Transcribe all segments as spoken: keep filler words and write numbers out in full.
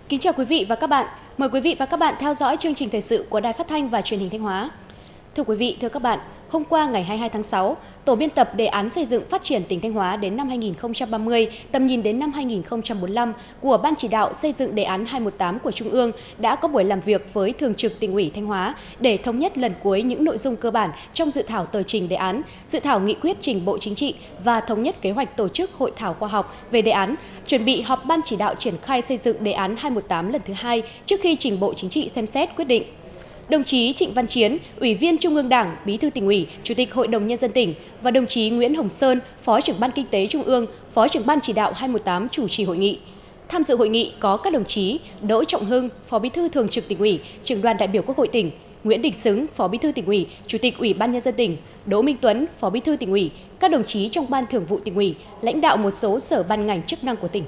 Kính chào quý vị và các bạn. Mời quý vị và các bạn theo dõi chương trình thời sự của Đài Phát thanh và Truyền hình Thanh Hóa. Thưa quý vị, thưa các bạn, hôm qua ngày hai mươi hai tháng sáu, Tổ biên tập đề án xây dựng phát triển tỉnh Thanh Hóa đến năm hai nghìn không trăm ba mươi, tầm nhìn đến năm hai nghìn không trăm bốn mươi lăm của Ban chỉ đạo xây dựng đề án hai một tám của Trung ương đã có buổi làm việc với Thường trực Tỉnh ủy Thanh Hóa để thống nhất lần cuối những nội dung cơ bản trong dự thảo tờ trình đề án, dự thảo nghị quyết trình Bộ Chính trị và thống nhất kế hoạch tổ chức hội thảo khoa học về đề án, chuẩn bị họp Ban chỉ đạo triển khai xây dựng đề án hai một tám lần thứ hai trước khi trình Bộ Chính trị xem xét quyết định. Đồng chí Trịnh Văn Chiến, Ủy viên Trung ương Đảng, Bí thư Tỉnh ủy, Chủ tịch Hội đồng Nhân dân tỉnh và đồng chí Nguyễn Hồng Sơn, Phó trưởng Ban Kinh tế Trung ương, Phó trưởng Ban chỉ đạo hai một tám chủ trì hội nghị. Tham dự hội nghị có các đồng chí Đỗ Trọng Hưng, Phó Bí thư Thường trực Tỉnh ủy, Trưởng đoàn đại biểu Quốc hội tỉnh, Nguyễn Đình Xứng, Phó Bí thư Tỉnh ủy, Chủ tịch Ủy ban Nhân dân tỉnh, Đỗ Minh Tuấn, Phó Bí thư Tỉnh ủy, các đồng chí trong Ban Thường vụ Tỉnh ủy, lãnh đạo một số sở ban ngành chức năng của tỉnh.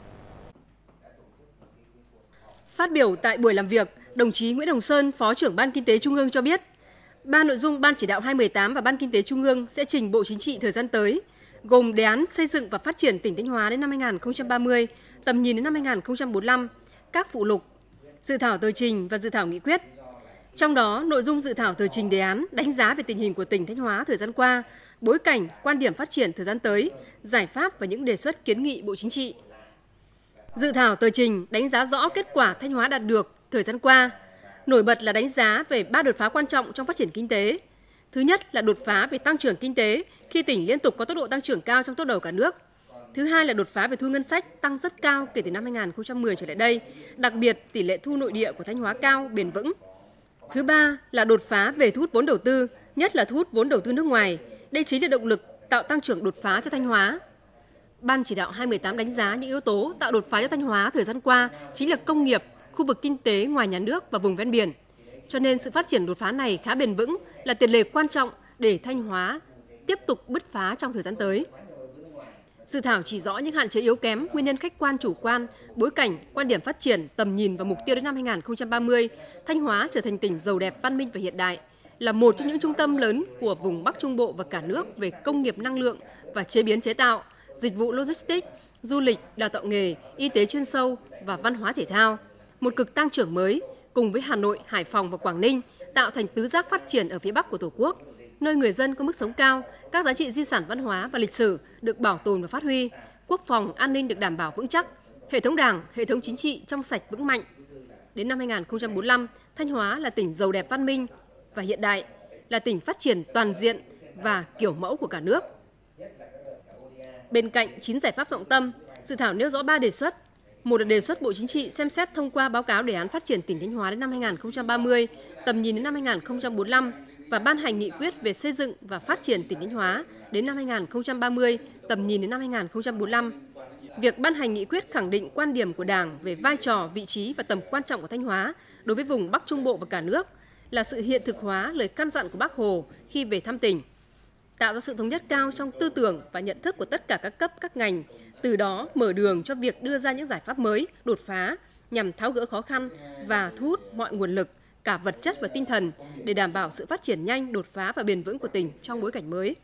Phát biểu tại buổi làm việc, đồng chí Nguyễn Hồng Sơn, Phó trưởng Ban Kinh tế Trung ương cho biết, ba nội dung Ban chỉ đạo hai một tám và Ban Kinh tế Trung ương sẽ trình Bộ Chính trị thời gian tới, gồm đề án xây dựng và phát triển tỉnh Thanh Hóa đến năm hai nghìn không trăm ba mươi, tầm nhìn đến năm hai nghìn không trăm bốn mươi lăm, các phụ lục, dự thảo tờ trình và dự thảo nghị quyết. Trong đó, nội dung dự thảo tờ trình đề án đánh giá về tình hình của tỉnh Thanh Hóa thời gian qua, bối cảnh, quan điểm phát triển thời gian tới, giải pháp và những đề xuất kiến nghị Bộ Chính trị. Dự thảo tờ trình đánh giá rõ kết quả Thanh Hóa đạt được thời gian qua, nổi bật là đánh giá về ba đột phá quan trọng trong phát triển kinh tế. Thứ nhất là đột phá về tăng trưởng kinh tế khi tỉnh liên tục có tốc độ tăng trưởng cao trong top đầu cả nước. Thứ hai là đột phá về thu ngân sách tăng rất cao kể từ năm hai nghìn không trăm mười trở lại đây, đặc biệt tỷ lệ thu nội địa của Thanh Hóa cao, bền vững. Thứ ba là đột phá về thu hút vốn đầu tư, nhất là thu hút vốn đầu tư nước ngoài. Đây chính là động lực tạo tăng trưởng đột phá cho Thanh Hóa. Ban chỉ đạo hai một tám đánh giá những yếu tố tạo đột phá cho Thanh Hóa thời gian qua chính là công nghiệp, khu vực kinh tế ngoài nhà nước và vùng ven biển. Cho nên sự phát triển đột phá này khá bền vững là tiền đề quan trọng để Thanh Hóa tiếp tục bứt phá trong thời gian tới. Dự thảo chỉ rõ những hạn chế yếu kém, nguyên nhân khách quan chủ quan, bối cảnh, quan điểm phát triển, tầm nhìn và mục tiêu đến năm hai nghìn không trăm ba mươi, Thanh Hóa trở thành tỉnh giàu đẹp, văn minh và hiện đại, là một trong những trung tâm lớn của vùng Bắc Trung Bộ và cả nước về công nghiệp năng lượng và chế biến chế tạo, dịch vụ logistics, du lịch, đào tạo nghề, y tế chuyên sâu và văn hóa thể thao. Một cực tăng trưởng mới cùng với Hà Nội, Hải Phòng và Quảng Ninh tạo thành tứ giác phát triển ở phía Bắc của Tổ quốc, nơi người dân có mức sống cao, các giá trị di sản văn hóa và lịch sử được bảo tồn và phát huy, quốc phòng, an ninh được đảm bảo vững chắc, hệ thống đảng, hệ thống chính trị trong sạch vững mạnh. Đến năm hai nghìn không trăm bốn mươi lăm, Thanh Hóa là tỉnh giàu đẹp văn minh và hiện đại, là tỉnh phát triển toàn diện và kiểu mẫu của cả nước. Bên cạnh chín giải pháp trọng tâm, dự thảo nêu rõ ba đề xuất. Một là đề xuất Bộ Chính trị xem xét thông qua báo cáo đề án phát triển tỉnh Thanh Hóa đến năm hai nghìn không trăm ba mươi, tầm nhìn đến năm hai nghìn không trăm bốn mươi lăm và ban hành nghị quyết về xây dựng và phát triển tỉnh Thanh Hóa đến năm hai nghìn không trăm ba mươi, tầm nhìn đến năm hai nghìn không trăm bốn mươi lăm. Việc ban hành nghị quyết khẳng định quan điểm của Đảng về vai trò, vị trí và tầm quan trọng của Thanh Hóa đối với vùng Bắc Trung Bộ và cả nước là sự hiện thực hóa lời căn dặn của Bác Hồ khi về thăm tỉnh, tạo ra sự thống nhất cao trong tư tưởng và nhận thức của tất cả các cấp, các ngành, từ đó mở đường cho việc đưa ra những giải pháp mới, đột phá nhằm tháo gỡ khó khăn và thu hút mọi nguồn lực, cả vật chất và tinh thần để đảm bảo sự phát triển nhanh, đột phá và bền vững của tỉnh trong bối cảnh mới.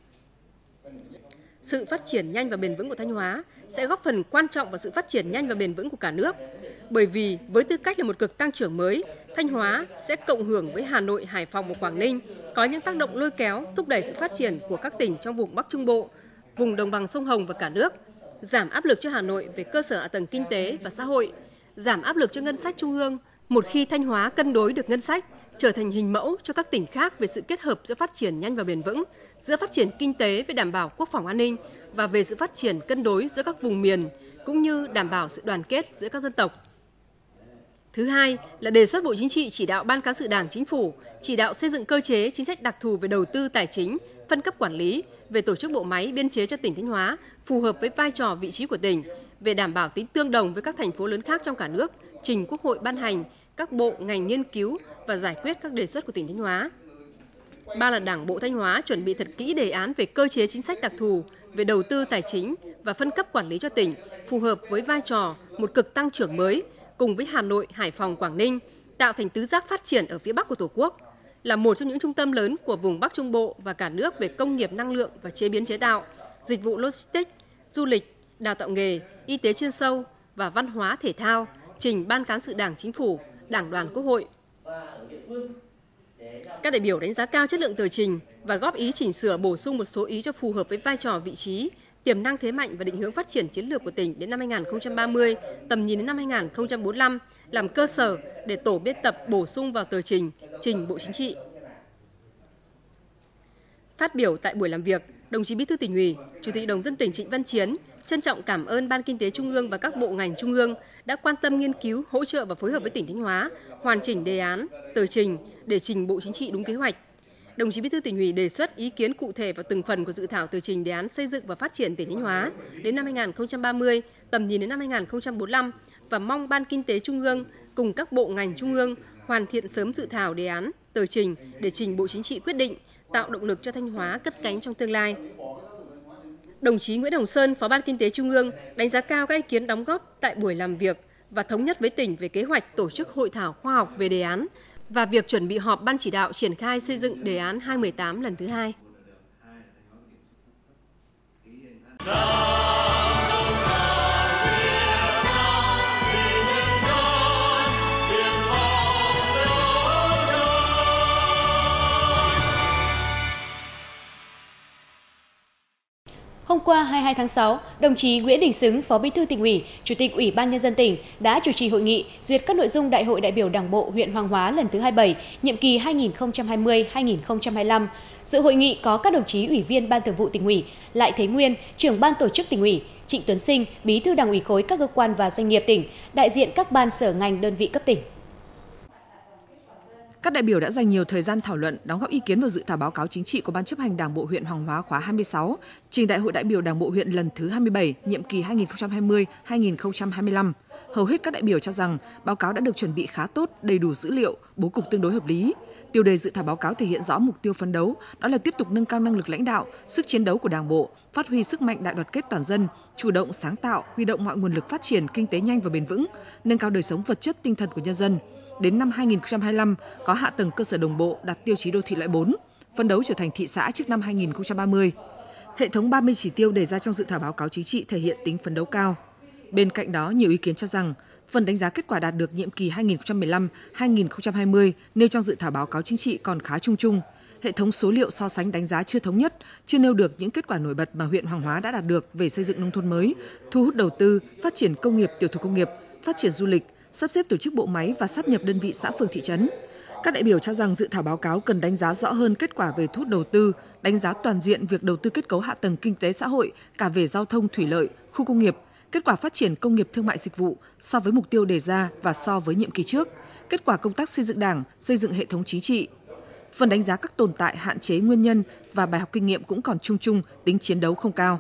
Sự phát triển nhanh và bền vững của Thanh Hóa sẽ góp phần quan trọng vào sự phát triển nhanh và bền vững của cả nước, bởi vì với tư cách là một cực tăng trưởng mới, Thanh Hóa sẽ cộng hưởng với Hà Nội, Hải Phòng và Quảng Ninh có những tác động lôi kéo thúc đẩy sự phát triển của các tỉnh trong vùng Bắc Trung Bộ, vùng đồng bằng sông Hồng và cả nước, giảm áp lực cho Hà Nội về cơ sở hạ tầng kinh tế và xã hội, giảm áp lực cho ngân sách trung ương. Một khi Thanh Hóa cân đối được ngân sách, trở thành hình mẫu cho các tỉnh khác về sự kết hợp giữa phát triển nhanh và bền vững, giữa phát triển kinh tế với đảm bảo quốc phòng an ninh và về sự phát triển cân đối giữa các vùng miền, cũng như đảm bảo sự đoàn kết giữa các dân tộc. Thứ hai là đề xuất Bộ Chính trị chỉ đạo Ban Cán sự Đảng Chính phủ chỉ đạo xây dựng cơ chế chính sách đặc thù về đầu tư tài chính, phân cấp quản lý, về tổ chức bộ máy biên chế cho tỉnh Thanh Hóa phù hợp với vai trò vị trí của tỉnh, về đảm bảo tính tương đồng với các thành phố lớn khác trong cả nước, trình Quốc hội ban hành, các bộ ngành nghiên cứu và giải quyết các đề xuất của tỉnh Thanh Hóa. Ba là Đảng bộ Thanh Hóa chuẩn bị thật kỹ đề án về cơ chế chính sách đặc thù về đầu tư tài chính và phân cấp quản lý cho tỉnh phù hợp với vai trò một cực tăng trưởng mới cùng với Hà Nội, Hải Phòng, Quảng Ninh tạo thành tứ giác phát triển ở phía Bắc của Tổ quốc, là một trong những trung tâm lớn của vùng Bắc Trung Bộ và cả nước về công nghiệp năng lượng và chế biến chế tạo, dịch vụ logistics, du lịch, đào tạo nghề, y tế chuyên sâu và văn hóa thể thao, trình Ban Cán sự Đảng Chính phủ, Đảng đoàn Quốc hội. Các đại biểu đánh giá cao chất lượng tờ trình và góp ý chỉnh sửa bổ sung một số ý cho phù hợp với vai trò, vị trí, tiềm năng, thế mạnh và định hướng phát triển chiến lược của tỉnh đến năm hai nghìn không trăm ba mươi, tầm nhìn đến năm hai nghìn không trăm bốn mươi lăm làm cơ sở để tổ biên tập bổ sung vào tờ trình trình Bộ Chính trị. Phát biểu tại buổi làm việc, đồng chí Bí thư Tỉnh ủy, Chủ tịch Hội đồng nhân dân tỉnh Trịnh Văn Chiến trân trọng cảm ơn Ban Kinh tế Trung ương và các bộ ngành trung ương đã quan tâm nghiên cứu, hỗ trợ và phối hợp với tỉnh Thanh Hóa hoàn chỉnh đề án, tờ trình để trình Bộ Chính trị đúng kế hoạch. Đồng chí Bí thư Tỉnh ủy đề xuất ý kiến cụ thể vào từng phần của dự thảo tờ trình đề án xây dựng và phát triển tỉnh Thanh Hóa đến năm hai nghìn không trăm ba mươi, tầm nhìn đến năm hai nghìn không trăm bốn mươi lăm và mong Ban Kinh tế Trung ương cùng các bộ ngành trung ương hoàn thiện sớm dự thảo đề án, tờ trình để trình Bộ Chính trị quyết định, tạo động lực cho Thanh Hóa cất cánh trong tương lai. Đồng chí Nguyễn Hồng Sơn, Phó Ban Kinh tế Trung ương đánh giá cao các ý kiến đóng góp tại buổi làm việc và thống nhất với tỉnh về kế hoạch tổ chức hội thảo khoa học về đề án và việc chuẩn bị họp Ban chỉ đạo triển khai xây dựng đề án hai một tám lần thứ hai. Hôm qua hai mươi hai tháng sáu, đồng chí Nguyễn Đình Xứng, Phó Bí thư Tỉnh ủy, Chủ tịch Ủy ban Nhân dân tỉnh đã chủ trì hội nghị duyệt các nội dung Đại hội đại biểu Đảng bộ huyện Hoàng Hóa lần thứ hai mươi bảy, nhiệm kỳ hai nghìn không trăm hai mươi đến hai nghìn không trăm hai mươi lăm. Dự hội nghị có các đồng chí Ủy viên Ban Thường vụ Tỉnh ủy, Lại Thế Nguyên, Trưởng Ban Tổ chức Tỉnh ủy, Trịnh Tuấn Sinh, Bí thư Đảng ủy khối các cơ quan và doanh nghiệp tỉnh, đại diện các ban sở ngành đơn vị cấp tỉnh. Các đại biểu đã dành nhiều thời gian thảo luận, đóng góp ý kiến vào dự thảo báo cáo chính trị của Ban chấp hành Đảng bộ huyện Hoàng Hóa khóa hai mươi sáu, trình Đại hội đại biểu Đảng bộ huyện lần thứ hai mươi bảy, nhiệm kỳ hai nghìn không trăm hai mươi đến hai nghìn không trăm hai mươi lăm. Hầu hết các đại biểu cho rằng báo cáo đã được chuẩn bị khá tốt, đầy đủ dữ liệu, bố cục tương đối hợp lý. Tiêu đề dự thảo báo cáo thể hiện rõ mục tiêu phấn đấu, đó là tiếp tục nâng cao năng lực lãnh đạo, sức chiến đấu của Đảng bộ, phát huy sức mạnh đại đoàn kết toàn dân, chủ động sáng tạo, huy động mọi nguồn lực phát triển kinh tế nhanh và bền vững, nâng cao đời sống vật chất tinh thần của nhân dân. Đến năm hai nghìn không trăm hai mươi lăm có hạ tầng cơ sở đồng bộ đạt tiêu chí đô thị loại bốn, phấn đấu trở thành thị xã trước năm hai nghìn không trăm ba mươi. Hệ thống ba mươi chỉ tiêu đề ra trong dự thảo báo cáo chính trị thể hiện tính phấn đấu cao. Bên cạnh đó, nhiều ý kiến cho rằng phần đánh giá kết quả đạt được nhiệm kỳ hai nghìn không trăm mười lăm đến hai nghìn không trăm hai mươi nêu trong dự thảo báo cáo chính trị còn khá chung chung. Hệ thống số liệu so sánh đánh giá chưa thống nhất, chưa nêu được những kết quả nổi bật mà huyện Hoàng Hóa đã đạt được về xây dựng nông thôn mới, thu hút đầu tư, phát triển công nghiệp, tiểu thủ công nghiệp, phát triển du lịch, sắp xếp tổ chức bộ máy và sáp nhập đơn vị xã phường thị trấn. Các đại biểu cho rằng dự thảo báo cáo cần đánh giá rõ hơn kết quả về thu hút đầu tư, đánh giá toàn diện việc đầu tư kết cấu hạ tầng kinh tế xã hội cả về giao thông, thủy lợi, khu công nghiệp, kết quả phát triển công nghiệp thương mại dịch vụ so với mục tiêu đề ra và so với nhiệm kỳ trước, kết quả công tác xây dựng Đảng, xây dựng hệ thống chính trị. Phần đánh giá các tồn tại, hạn chế, nguyên nhân và bài học kinh nghiệm cũng còn chung chung, tính chiến đấu không cao.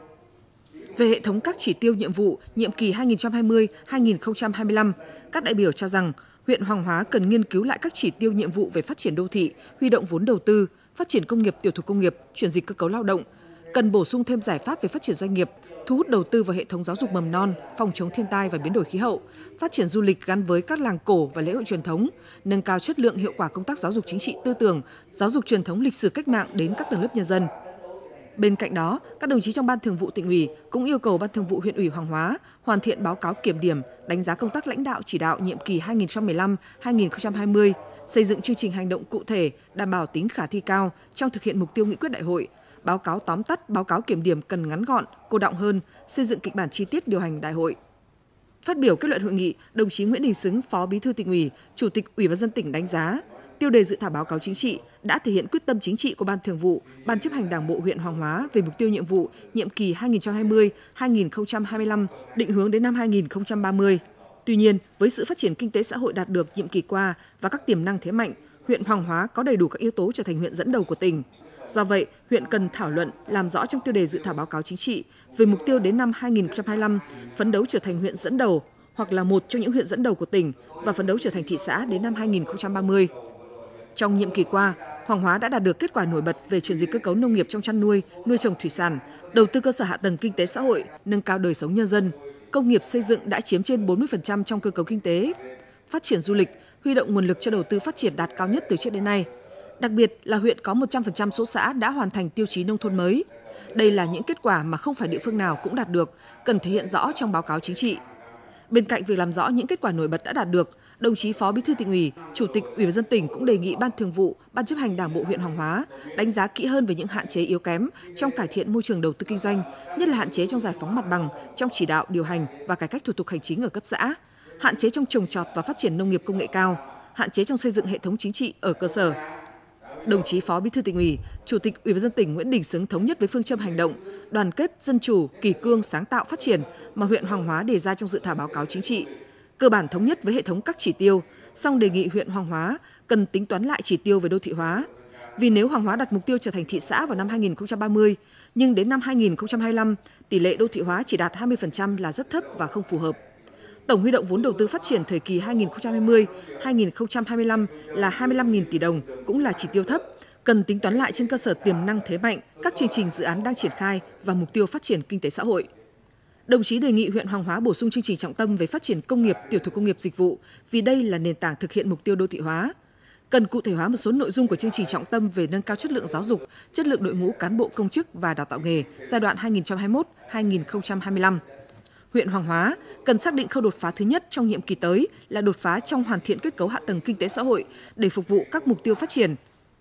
Về hệ thống các chỉ tiêu nhiệm vụ nhiệm kỳ hai nghìn không trăm hai mươi đến hai nghìn không trăm hai mươi lăm, các đại biểu cho rằng huyện Hoàng Hóa cần nghiên cứu lại các chỉ tiêu nhiệm vụ về phát triển đô thị, huy động vốn đầu tư, phát triển công nghiệp, tiểu thủ công nghiệp, chuyển dịch cơ cấu lao động, cần bổ sung thêm giải pháp về phát triển doanh nghiệp, thu hút đầu tư vào hệ thống giáo dục mầm non, phòng chống thiên tai và biến đổi khí hậu, phát triển du lịch gắn với các làng cổ và lễ hội truyền thống, nâng cao chất lượng hiệu quả công tác giáo dục chính trị tư tưởng, giáo dục truyền thống lịch sử cách mạng đến các tầng lớp nhân dân. Bên cạnh đó, các đồng chí trong Ban Thường vụ Tỉnh ủy cũng yêu cầu Ban Thường vụ huyện ủy Hoàng Hóa hoàn thiện báo cáo kiểm điểm, đánh giá công tác lãnh đạo chỉ đạo nhiệm kỳ hai nghìn không trăm mười lăm đến hai nghìn không trăm hai mươi, xây dựng chương trình hành động cụ thể, đảm bảo tính khả thi cao trong thực hiện mục tiêu nghị quyết đại hội. Báo cáo tóm tắt, báo cáo kiểm điểm cần ngắn gọn, cô đọng hơn, xây dựng kịch bản chi tiết điều hành đại hội. Phát biểu kết luận hội nghị, đồng chí Nguyễn Đình Xứng, Phó Bí thư Tỉnh ủy, Chủ tịch Ủy ban nhân dân tỉnh đánh giá tiêu đề dự thảo báo cáo chính trị đã thể hiện quyết tâm chính trị của Ban Thường vụ, Ban chấp hành Đảng bộ huyện Hoàng Hóa về mục tiêu nhiệm vụ nhiệm kỳ hai nghìn không trăm hai mươi đến hai nghìn không trăm hai mươi lăm, định hướng đến năm hai nghìn không trăm ba mươi. Tuy nhiên, với sự phát triển kinh tế xã hội đạt được nhiệm kỳ qua và các tiềm năng thế mạnh, huyện Hoàng Hóa có đầy đủ các yếu tố trở thành huyện dẫn đầu của tỉnh. Do vậy, huyện cần thảo luận, làm rõ trong tiêu đề dự thảo báo cáo chính trị về mục tiêu đến năm hai nghìn không trăm hai mươi lăm, phấn đấu trở thành huyện dẫn đầu hoặc là một trong những huyện dẫn đầu của tỉnh và phấn đấu trở thành thị xã đến năm hai nghìn không trăm ba mươi. Trong nhiệm kỳ qua, Hoàng Hóa đã đạt được kết quả nổi bật về chuyển dịch cơ cấu nông nghiệp trong chăn nuôi, nuôi trồng thủy sản, đầu tư cơ sở hạ tầng kinh tế xã hội, nâng cao đời sống nhân dân. Công nghiệp xây dựng đã chiếm trên bốn mươi phần trăm trong cơ cấu kinh tế. Phát triển du lịch, huy động nguồn lực cho đầu tư phát triển đạt cao nhất từ trước đến nay. Đặc biệt là huyện có một trăm phần trăm số xã đã hoàn thành tiêu chí nông thôn mới. Đây là những kết quả mà không phải địa phương nào cũng đạt được, cần thể hiện rõ trong báo cáo chính trị. Bên cạnh việc làm rõ những kết quả nổi bật đã đạt được, đồng chí Phó Bí thư Tỉnh ủy, Chủ tịch Ủy ban nhân dân tỉnh cũng đề nghị Ban Thường vụ, Ban chấp hành Đảng bộ huyện Hoàng Hóa đánh giá kỹ hơn về những hạn chế yếu kém trong cải thiện môi trường đầu tư kinh doanh, nhất là hạn chế trong giải phóng mặt bằng, trong chỉ đạo điều hành và cải cách thủ tục hành chính ở cấp xã, hạn chế trong trồng trọt và phát triển nông nghiệp công nghệ cao, hạn chế trong xây dựng hệ thống chính trị ở cơ sở. Đồng chí Phó Bí thư Tỉnh ủy, Chủ tịch Ủy ban nhân dân tỉnh Nguyễn Đình Xứng thống nhất với phương châm hành động đoàn kết, dân chủ, kỷ cương, sáng tạo, phát triển mà huyện Hoàng Hóa đề ra trong dự thảo báo cáo chính trị, cơ bản thống nhất với hệ thống các chỉ tiêu, song đề nghị huyện Hoàng Hóa cần tính toán lại chỉ tiêu về đô thị hóa. Vì nếu Hoàng Hóa đặt mục tiêu trở thành thị xã vào năm hai nghìn không trăm ba mươi, nhưng đến năm hai nghìn không trăm hai mươi lăm, tỷ lệ đô thị hóa chỉ đạt hai mươi phần trăm là rất thấp và không phù hợp. Tổng huy động vốn đầu tư phát triển thời kỳ hai nghìn không trăm hai mươi đến hai nghìn không trăm hai mươi lăm là hai mươi lăm nghìn tỷ đồng, cũng là chỉ tiêu thấp, cần tính toán lại trên cơ sở tiềm năng thế mạnh, các chương trình dự án đang triển khai và mục tiêu phát triển kinh tế xã hội. Đồng chí đề nghị huyện Hoàng Hóa bổ sung chương trình trọng tâm về phát triển công nghiệp, tiểu thủ công nghiệp, dịch vụ, vì đây là nền tảng thực hiện mục tiêu đô thị hóa. Cần cụ thể hóa một số nội dung của chương trình trọng tâm về nâng cao chất lượng giáo dục, chất lượng đội ngũ cán bộ công chức và đào tạo nghề giai đoạn hai nghìn không trăm hai mươi mốt đến hai nghìn không trăm hai mươi lăm. Huyện Hoàng Hóa cần xác định khâu đột phá thứ nhất trong nhiệm kỳ tới là đột phá trong hoàn thiện kết cấu hạ tầng kinh tế xã hội để phục vụ các mục tiêu phát triển.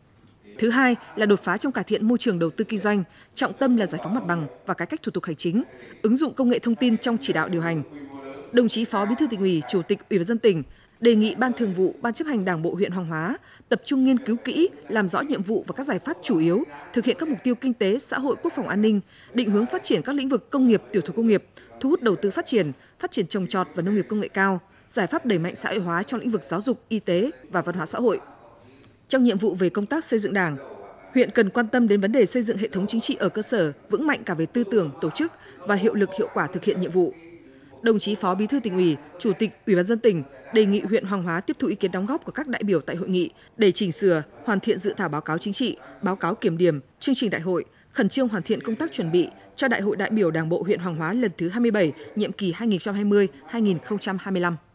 Thứ hai là đột phá trong cải thiện môi trường đầu tư kinh doanh, trọng tâm là giải phóng mặt bằng và cải cách thủ tục hành chính, ứng dụng công nghệ thông tin trong chỉ đạo điều hành. Đồng chí Phó Bí thư Tỉnh ủy, Chủ tịch Ủy ban nhân dân tỉnh đề nghị Ban Thường vụ, Ban chấp hành Đảng bộ huyện Hoàng Hóa tập trung nghiên cứu kỹ, làm rõ nhiệm vụ và các giải pháp chủ yếu, thực hiện các mục tiêu kinh tế, xã hội, quốc phòng an ninh, định hướng phát triển các lĩnh vực công nghiệp, tiểu thủ công nghiệp, thu hút đầu tư phát triển, phát triển trồng trọt và nông nghiệp công nghệ cao, giải pháp đẩy mạnh xã hội hóa trong lĩnh vực giáo dục, y tế và văn hóa xã hội. Trong nhiệm vụ về công tác xây dựng Đảng, huyện cần quan tâm đến vấn đề xây dựng hệ thống chính trị ở cơ sở vững mạnh cả về tư tưởng, tổ chức và hiệu lực hiệu quả thực hiện nhiệm vụ. Đồng chí Phó Bí thư Tỉnh ủy, Chủ tịch Ủy ban nhân dân tỉnh đề nghị huyện Hoàng Hóa tiếp thu ý kiến đóng góp của các đại biểu tại hội nghị để chỉnh sửa, hoàn thiện dự thảo báo cáo chính trị, báo cáo kiểm điểm, chương trình đại hội, khẩn trương hoàn thiện công tác chuẩn bị cho Đại hội đại biểu Đảng bộ huyện Hoàng Hóa lần thứ hai mươi bảy, nhiệm kỳ hai nghìn không trăm hai mươi đến hai nghìn không trăm hai mươi lăm.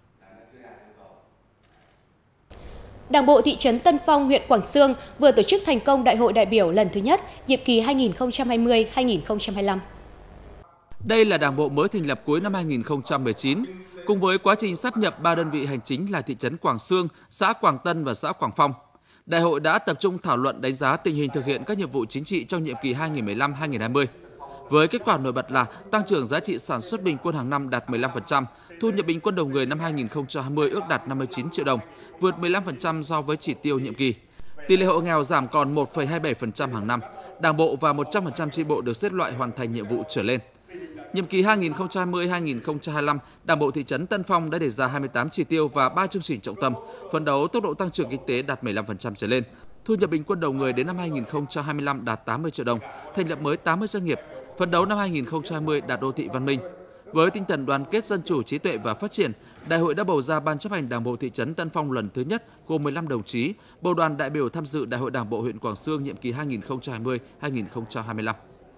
Đảng bộ thị trấn Tân Phong, huyện Quảng Xương vừa tổ chức thành công Đại hội đại biểu lần thứ nhất, nhiệm kỳ hai nghìn không trăm hai mươi đến hai nghìn không trăm hai mươi lăm. Đây là đảng bộ mới thành lập cuối năm hai nghìn không trăm mười chín, cùng với quá trình sáp nhập ba đơn vị hành chính là thị trấn Quảng Xương, xã Quảng Tân và xã Quảng Phong. Đại hội đã tập trung thảo luận đánh giá tình hình thực hiện các nhiệm vụ chính trị trong nhiệm kỳ hai nghìn không trăm mười lăm đến hai nghìn không trăm hai mươi. Với kết quả nổi bật là tăng trưởng giá trị sản xuất bình quân hàng năm đạt mười lăm phần trăm, thu nhập bình quân đầu người năm hai nghìn không trăm hai mươi ước đạt năm mươi chín triệu đồng, vượt mười lăm phần trăm so với chỉ tiêu nhiệm kỳ. Tỷ lệ hộ nghèo giảm còn một phẩy hai mươi bảy phần trăm hàng năm, Đảng bộ và một trăm phần trăm chi bộ được xếp loại hoàn thành nhiệm vụ trở lên. Nhiệm kỳ hai nghìn không trăm hai mươi đến hai nghìn không trăm hai mươi lăm, Đảng bộ thị trấn Tân Phong đã đề ra hai mươi tám chỉ tiêu và ba chương trình trọng tâm, phấn đấu tốc độ tăng trưởng kinh tế đạt mười lăm phần trăm trở lên. Thu nhập bình quân đầu người đến năm hai nghìn không trăm hai mươi lăm đạt tám mươi triệu đồng, thành lập mới tám mươi doanh nghiệp, phấn đấu năm hai nghìn không trăm hai mươi đạt đô thị văn minh. Với tinh thần đoàn kết, dân chủ, trí tuệ và phát triển, Đại hội đã bầu ra Ban chấp hành Đảng bộ thị trấn Tân Phong lần thứ nhất gồm mười lăm đồng chí, bầu đoàn đại biểu tham dự Đại hội Đảng bộ huyện Quảng Xương nhiệm kỳ hai nghìn không trăm hai mươi đến hai nghìn không trăm hai mươi lăm.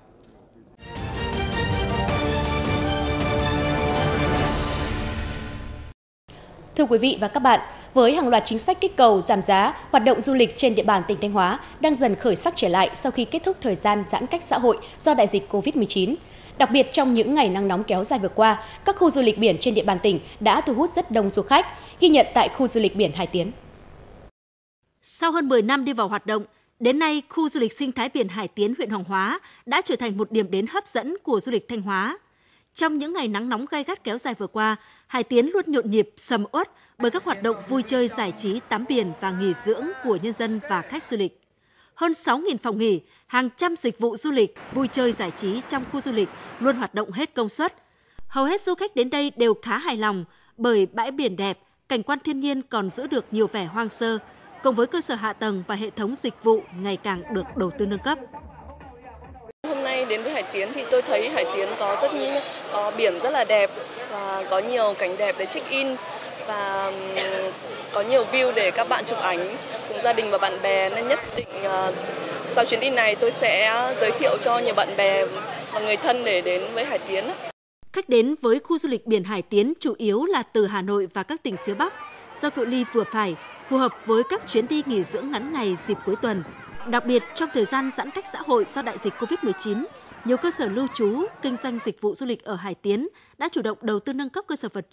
Thưa quý vị và các bạn, với hàng loạt chính sách kích cầu, giảm giá, hoạt động du lịch trên địa bàn tỉnh Thanh Hóa đang dần khởi sắc trở lại sau khi kết thúc thời gian giãn cách xã hội do đại dịch Covid mười chín. Đặc biệt trong những ngày nắng nóng kéo dài vừa qua, các khu du lịch biển trên địa bàn tỉnh đã thu hút rất đông du khách, ghi nhận tại khu du lịch biển Hải Tiến. Sau hơn mười năm đi vào hoạt động, đến nay khu du lịch sinh thái biển Hải Tiến, huyện Hoàng Hóa đã trở thành một điểm đến hấp dẫn của du lịch Thanh Hóa. Trong những ngày nắng nóng gay gắt kéo dài vừa qua, Hải Tiến luôn nhộn nhịp sầm uất bởi các hoạt động vui chơi, giải trí, tắm biển và nghỉ dưỡng của nhân dân và khách du lịch. Hơn sáu nghìn phòng nghỉ, hàng trăm dịch vụ du lịch, vui chơi giải trí trong khu du lịch luôn hoạt động hết công suất. Hầu hết du khách đến đây đều khá hài lòng bởi bãi biển đẹp, cảnh quan thiên nhiên còn giữ được nhiều vẻ hoang sơ, cùng với cơ sở hạ tầng và hệ thống dịch vụ ngày càng được đầu tư nâng cấp. Hôm nay đến với Hải Tiến thì tôi thấy Hải Tiến có rất nhiều, có biển rất là đẹp và có nhiều cảnh đẹp để check-in và có nhiều view để các bạn chụp ảnh cùng gia đình và bạn bè, nên nhất định uh, sau chuyến đi này tôi sẽ giới thiệu cho nhiều bạn bè và người thân để đến với Hải Tiến. Khách đến với khu du lịch biển Hải Tiến chủ yếu là từ Hà Nội và các tỉnh phía Bắc, do cự ly vừa phải, phù hợp với các chuyến đi nghỉ dưỡng ngắn ngày dịp cuối tuần. Đặc biệt trong thời gian giãn cách xã hội do đại dịch Covid mười chín, nhiều cơ sở lưu trú, kinh doanh dịch vụ du lịch ở Hải Tiến đã chủ động đầu tư nâng cấp cơ sở vật chất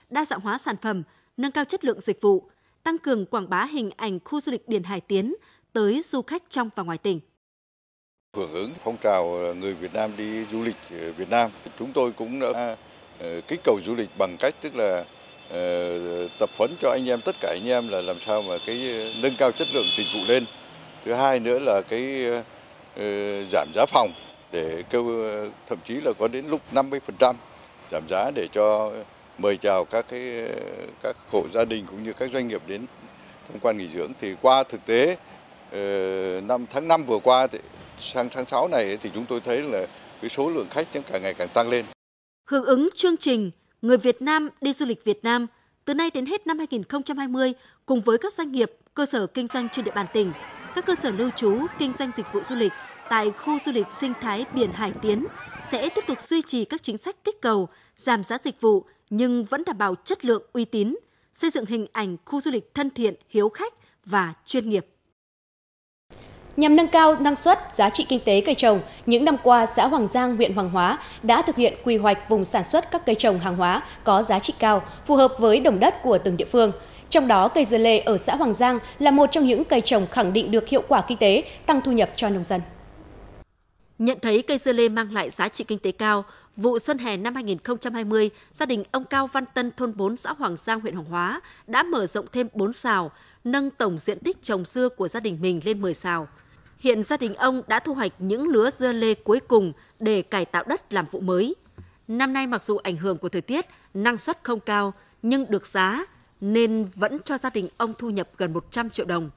đa dạng hóa sản phẩm, nâng cao chất lượng dịch vụ, tăng cường quảng bá hình ảnh khu du lịch biển Hải Tiến tới du khách trong và ngoài tỉnh. Hưởng ứng phong trào người Việt Nam đi du lịch Việt Nam, chúng tôi cũng đã kích cầu du lịch bằng cách tức là uh, tập huấn cho anh em, tất cả anh em là làm sao mà cái nâng cao chất lượng dịch vụ lên. Thứ hai nữa là cái uh, giảm giá phòng để kêu thậm chí là có đến lúc năm mươi phần trăm giảm giá để cho mời chào các cái các hộ gia đình cũng như các doanh nghiệp đến tham quan nghỉ dưỡng. Thì qua thực tế uh, năm tháng năm vừa qua thì sang tháng sáu này thì chúng tôi thấy là cái số lượng khách càng ngày càng tăng lên. Hưởng ứng chương trình Người Việt Nam đi du lịch Việt Nam, từ nay đến hết năm hai nghìn không trăm hai mươi, cùng với các doanh nghiệp, cơ sở kinh doanh trên địa bàn tỉnh, các cơ sở lưu trú, kinh doanh dịch vụ du lịch tại khu du lịch sinh thái biển Hải Tiến sẽ tiếp tục duy trì các chính sách kích cầu, giảm giá dịch vụ nhưng vẫn đảm bảo chất lượng, uy tín, xây dựng hình ảnh khu du lịch thân thiện, hiếu khách và chuyên nghiệp. Nhằm nâng cao năng suất, giá trị kinh tế cây trồng, những năm qua, xã Hoàng Giang, huyện Hoàng Hóa đã thực hiện quy hoạch vùng sản xuất các cây trồng hàng hóa có giá trị cao, phù hợp với đồng đất của từng địa phương. Trong đó, cây dưa lê ở xã Hoàng Giang là một trong những cây trồng khẳng định được hiệu quả kinh tế, tăng thu nhập cho nông dân. Nhận thấy cây dưa lê mang lại giá trị kinh tế cao, vụ xuân hè năm hai nghìn không trăm hai mươi, gia đình ông Cao Văn Tân, thôn bốn, xã Hoàng Giang, huyện Hoàng Hóa đã mở rộng thêm bốn sào, nâng tổng diện tích trồng dưa của gia đình mình lên mười sào. Hiện gia đình ông đã thu hoạch những lứa dưa lê cuối cùng để cải tạo đất làm vụ mới. Năm nay mặc dù ảnh hưởng của thời tiết, năng suất không cao nhưng được giá nên vẫn cho gia đình ông thu nhập gần một trăm triệu đồng.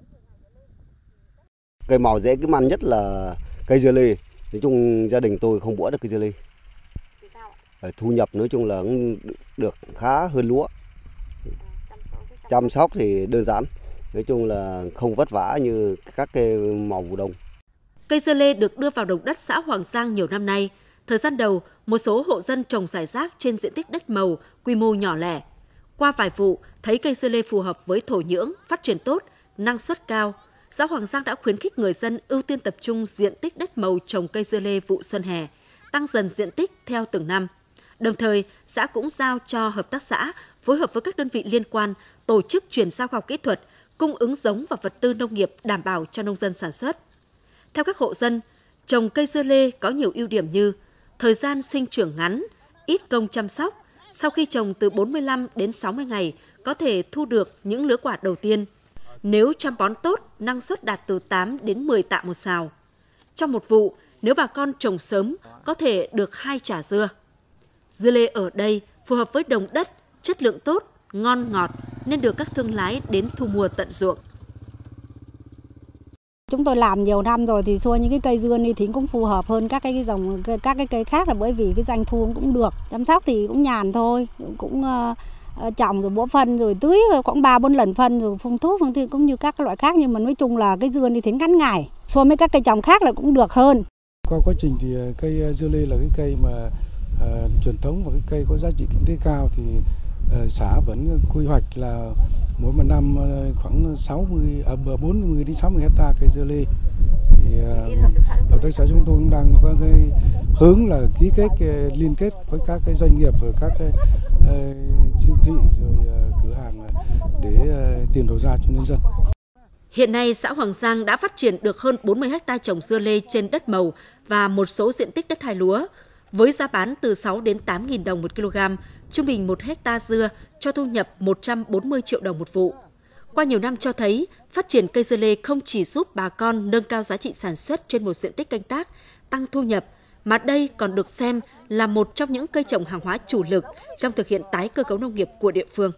Cây màu dễ kiếm ăn nhất là cây dưa lê. Nói chung gia đình tôi không bỏ được cây dưa lê. Thu nhập nói chung là được khá hơn lúa. Chăm sóc thì đơn giản. Nói chung là không vất vả như các cây màu vụ đông. Cây dưa lê được đưa vào đồng đất xã Hoàng Giang nhiều năm nay. Thời gian đầu, một số hộ dân trồng rải rác trên diện tích đất màu, quy mô nhỏ lẻ. Qua vài vụ, thấy cây dưa lê phù hợp với thổ nhưỡng, phát triển tốt, năng suất cao. Xã Hoàng Giang đã khuyến khích người dân ưu tiên tập trung diện tích đất màu trồng cây dưa lê vụ xuân hè, tăng dần diện tích theo từng năm. Đồng thời, xã cũng giao cho hợp tác xã phối hợp với các đơn vị liên quan tổ chức chuyển giao khoa học kỹ thuật, cung ứng giống và vật tư nông nghiệp đảm bảo cho nông dân sản xuất. Theo các hộ dân, trồng cây dưa lê có nhiều ưu điểm như thời gian sinh trưởng ngắn, ít công chăm sóc, sau khi trồng từ bốn mươi lăm đến sáu mươi ngày có thể thu được những lứa quả đầu tiên. Nếu chăm bón tốt, năng suất đạt từ tám đến mười tạ một sào. Trong một vụ, nếu bà con trồng sớm, có thể được hai chả dưa. Dưa lê ở đây phù hợp với đồng đất, chất lượng tốt, ngon ngọt nên được các thương lái đến thu mua tận ruộng. Chúng tôi làm nhiều năm rồi thì xua những cái cây dưa này thì cũng phù hợp hơn các cái dòng các cái cây khác là bởi vì cái doanh thu cũng được, chăm sóc thì cũng nhàn thôi, cũng uh, trồng rồi bón phân rồi tưới khoảng ba bốn lần phân rồi phun thuốc thì cũng như các loại khác, nhưng mà nói chung là cái dưa này thì ngắn ngày so với các cây trồng khác là cũng được hơn. Qua quá trình thì cây dưa lê là cái cây mà uh, truyền thống và cái cây có giá trị kinh tế cao thì uh, xã vẫn quy hoạch là mỗi một năm khoảng sáu mươi, à, bốn mươi đến sáu mươi hecta cây dưa lê. Thì uh, hợp tác xã chúng tôi cũng đang có cái hướng là ký kết cái, liên kết với các cái doanh nghiệp và các cái uh, siêu thị rồi uh, cửa hàng để uh, tìm đầu ra cho nhân dân. Hiện nay, xã Hoàng Giang đã phát triển được hơn bốn mươi hecta trồng dưa lê trên đất màu và một số diện tích đất hai lúa, với giá bán từ sáu đến tám nghìn đồng một kg, trung bình một hecta dưa cho thu nhập một trăm bốn mươi triệu đồng một vụ. Qua nhiều năm cho thấy, phát triển cây dưa lê không chỉ giúp bà con nâng cao giá trị sản xuất trên một diện tích canh tác, tăng thu nhập, mà đây còn được xem là một trong những cây trồng hàng hóa chủ lực trong thực hiện tái cơ cấu nông nghiệp của địa phương.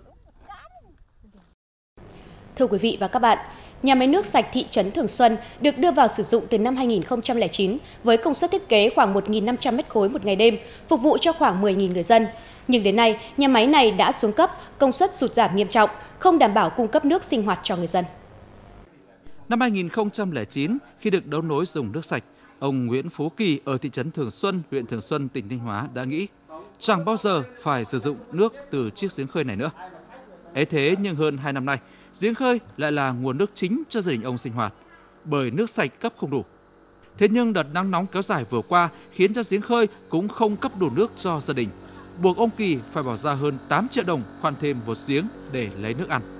Thưa quý vị và các bạn, nhà máy nước sạch thị trấn Thường Xuân được đưa vào sử dụng từ năm hai nghìn không trăm lẻ chín với công suất thiết kế khoảng một nghìn năm trăm mét khối một ngày đêm, phục vụ cho khoảng mười nghìn người dân. Nhưng đến nay, nhà máy này đã xuống cấp, công suất sụt giảm nghiêm trọng, không đảm bảo cung cấp nước sinh hoạt cho người dân. Năm hai nghìn không trăm lẻ chín, khi được đấu nối dùng nước sạch, ông Nguyễn Phú Kỳ ở thị trấn Thường Xuân, huyện Thường Xuân, tỉnh Thanh Hóa đã nghĩ chẳng bao giờ phải sử dụng nước từ chiếc giếng khơi này nữa. Ấy thế nhưng hơn hai năm nay, giếng khơi lại là nguồn nước chính cho gia đình ông sinh hoạt, bởi nước sạch cấp không đủ. Thế nhưng đợt nắng nóng kéo dài vừa qua khiến cho giếng khơi cũng không cấp đủ nước cho gia đình. buộc ông Kỳ phải bỏ ra hơn tám triệu đồng khoan thêm một giếng để lấy nước ăn.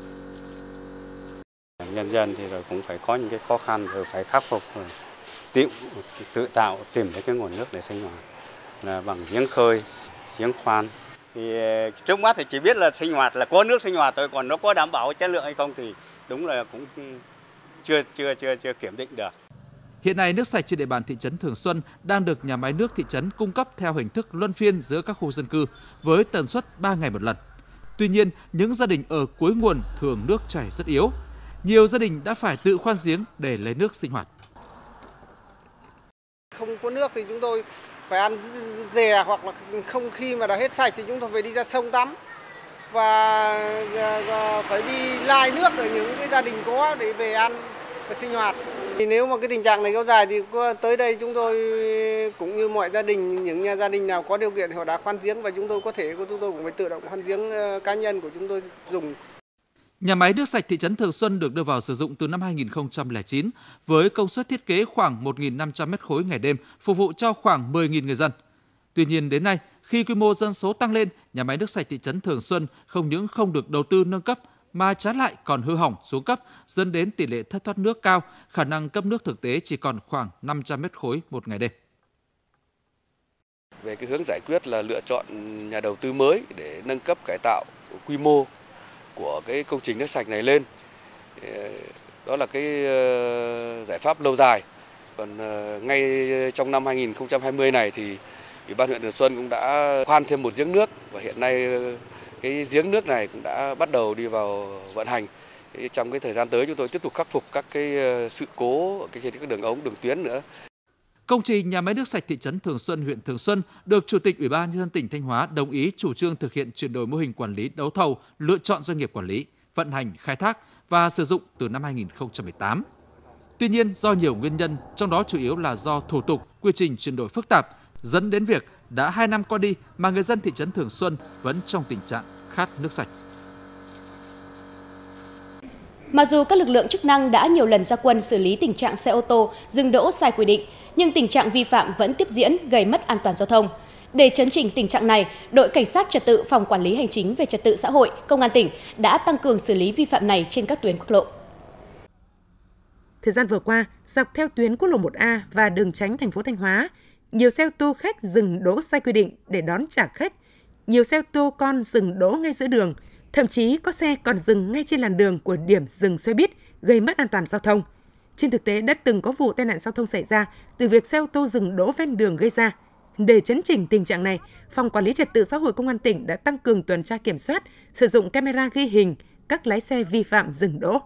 Nhân dân thì rồi cũng phải có những cái khó khăn, rồi phải khắc phục, rồi tự, tự tạo tìm thấy cái nguồn nước để sinh hoạt là bằng giếng khơi, giếng khoan. Thì trước mắt thì chỉ biết là sinh hoạt là có nước sinh hoạt thôi, còn nó có đảm bảo chất lượng hay không thì đúng là cũng chưa chưa chưa chưa kiểm định được. Hiện nay nước sạch trên địa bàn thị trấn Thường Xuân đang được nhà máy nước thị trấn cung cấp theo hình thức luân phiên giữa các khu dân cư với tần suất ba ngày một lần. Tuy nhiên, những gia đình ở cuối nguồn thường nước chảy rất yếu. Nhiều gia đình đã phải tự khoan giếng để lấy nước sinh hoạt. Không có nước thì chúng tôi phải ăn dè, hoặc là không, khi mà đã hết sạch thì chúng tôi phải đi ra sông tắm và phải đi lai nước ở những cái gia đình có để về ăn và sinh hoạt. Thì nếu mà cái tình trạng này kéo dài thì tới đây chúng tôi cũng như mọi gia đình, những nhà gia đình nào có điều kiện thì họ đã khoan giếng và chúng tôi có thể chúng tôi cũng phải tự động khoan giếng cá nhân của chúng tôi dùng. Nhà máy nước sạch thị trấn Thường Xuân được đưa vào sử dụng từ năm hai nghìn không trăm lẻ chín với công suất thiết kế khoảng một nghìn năm trăm mét khối ngày đêm, phục vụ cho khoảng mười nghìn người dân. Tuy nhiên đến nay, khi quy mô dân số tăng lên, nhà máy nước sạch thị trấn Thường Xuân không những không được đầu tư nâng cấp mà trái lại còn hư hỏng xuống cấp, dẫn đến tỷ lệ thất thoát nước cao, khả năng cấp nước thực tế chỉ còn khoảng năm trăm mét khối một ngày đêm. Về cái hướng giải quyết là lựa chọn nhà đầu tư mới để nâng cấp cải tạo quy mô của cái công trình nước sạch này lên, đó là cái giải pháp lâu dài. Còn ngay trong năm hai nghìn không trăm hai mươi này thì Ủy ban huyện Thường Xuân cũng đã khoan thêm một giếng nước và hiện nay cái giếng nước này cũng đã bắt đầu đi vào vận hành. Trong cái thời gian tới chúng tôi tiếp tục khắc phục các cái sự cố ở trên các đường ống, đường tuyến nữa. Công trình nhà máy nước sạch thị trấn Thường Xuân, huyện Thường Xuân được Chủ tịch Ủy ban Nhân dân tỉnh Thanh Hóa đồng ý chủ trương thực hiện chuyển đổi mô hình quản lý đấu thầu, lựa chọn doanh nghiệp quản lý, vận hành, khai thác và sử dụng từ năm hai nghìn không trăm mười tám. Tuy nhiên, do nhiều nguyên nhân, trong đó chủ yếu là do thủ tục, quy trình chuyển đổi phức tạp, dẫn đến việc đã hai năm qua đi mà người dân thị trấn Thường Xuân vẫn trong tình trạng khát nước sạch. Mặc dù các lực lượng chức năng đã nhiều lần ra quân xử lý tình trạng xe ô tô dừng đỗ sai quy định, nhưng tình trạng vi phạm vẫn tiếp diễn gây mất an toàn giao thông. Để chấn chỉnh tình trạng này, đội Cảnh sát Trật tự Phòng Quản lý Hành chính về Trật tự xã hội, Công an tỉnh đã tăng cường xử lý vi phạm này trên các tuyến quốc lộ. Thời gian vừa qua, dọc theo tuyến quốc lộ một A và đường tránh thành phố Thanh Hóa, nhiều xe ô tô khách dừng đỗ sai quy định để đón trả khách, nhiều xe ô tô con dừng đỗ ngay giữa đường, thậm chí có xe còn dừng ngay trên làn đường của điểm dừng xe buýt, gây mất an toàn giao thông. Trên thực tế đã từng có vụ tai nạn giao thông xảy ra từ việc xe ô tô dừng đỗ ven đường gây ra. Để chấn chỉnh tình trạng này, Phòng Quản lý Trật tự xã hội Công an tỉnh đã tăng cường tuần tra kiểm soát, sử dụng camera ghi hình các lái xe vi phạm dừng đỗ.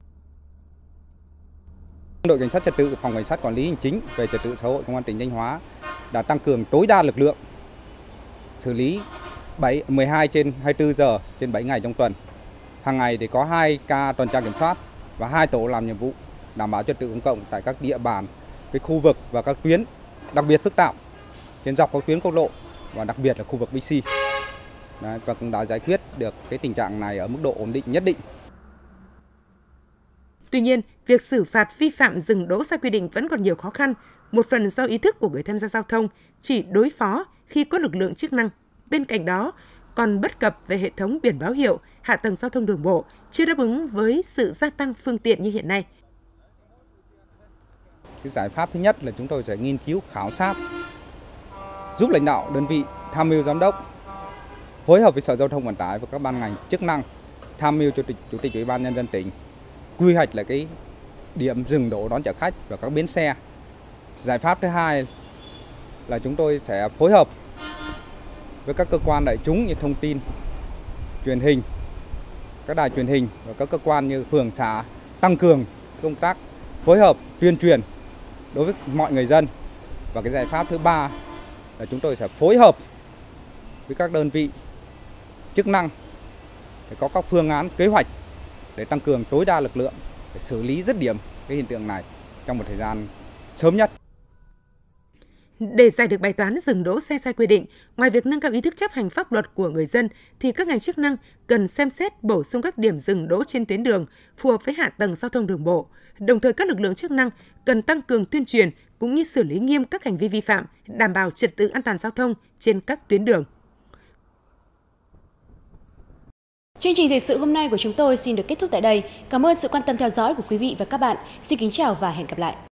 Đội Cảnh sát Trật tự Phòng Cảnh sát Quản lý Hành chính về Trật tự xã hội Công an tỉnh Thanh Hóa đã tăng cường tối đa lực lượng xử lý mười hai trên hai mươi tư giờ trên bảy ngày trong tuần. Hàng ngày thì có hai ca tuần tra kiểm soát và hai tổ làm nhiệm vụ đảm bảo trật tự công cộng tại các địa bàn, cái khu vực và các tuyến đặc biệt phức tạp trên dọc các tuyến quốc lộ và đặc biệt là khu vực bê xê. Đấy, và cũng đã giải quyết được cái tình trạng này ở mức độ ổn định nhất định. Tuy nhiên, việc xử phạt vi phạm dừng đỗ sai quy định vẫn còn nhiều khó khăn, một phần do ý thức của người tham gia giao thông chỉ đối phó khi có lực lượng chức năng. Bên cạnh đó, còn bất cập về hệ thống biển báo hiệu, hạ tầng giao thông đường bộ chưa đáp ứng với sự gia tăng phương tiện như hiện nay. Cái giải pháp thứ nhất là chúng tôi sẽ nghiên cứu khảo sát, giúp lãnh đạo đơn vị tham mưu giám đốc phối hợp với Sở Giao thông Vận tải và các ban ngành chức năng tham mưu cho chủ tịch, chủ tịch Ủy ban Nhân dân tỉnh quy hoạch lại cái điểm dừng đỗ đón trả khách và các bến xe. Giải pháp thứ hai là chúng tôi sẽ phối hợp với các cơ quan đại chúng như thông tin, truyền hình, các đài truyền hình và các cơ quan như phường xã tăng cường công tác phối hợp tuyên truyền đối với mọi người dân. Và cái giải pháp thứ ba là chúng tôi sẽ phối hợp với các đơn vị chức năng để có các phương án kế hoạch để tăng cường tối đa lực lượng để xử lý dứt điểm cái hiện tượng này trong một thời gian sớm nhất. Để giải được bài toán dừng đỗ xe sai quy định, ngoài việc nâng cao ý thức chấp hành pháp luật của người dân, thì các ngành chức năng cần xem xét bổ sung các điểm dừng đỗ trên tuyến đường phù hợp với hạ tầng giao thông đường bộ. Đồng thời, các lực lượng chức năng cần tăng cường tuyên truyền cũng như xử lý nghiêm các hành vi vi phạm, đảm bảo trật tự an toàn giao thông trên các tuyến đường. Chương trình thời sự hôm nay của chúng tôi xin được kết thúc tại đây. Cảm ơn sự quan tâm theo dõi của quý vị và các bạn. Xin kính chào và hẹn gặp lại.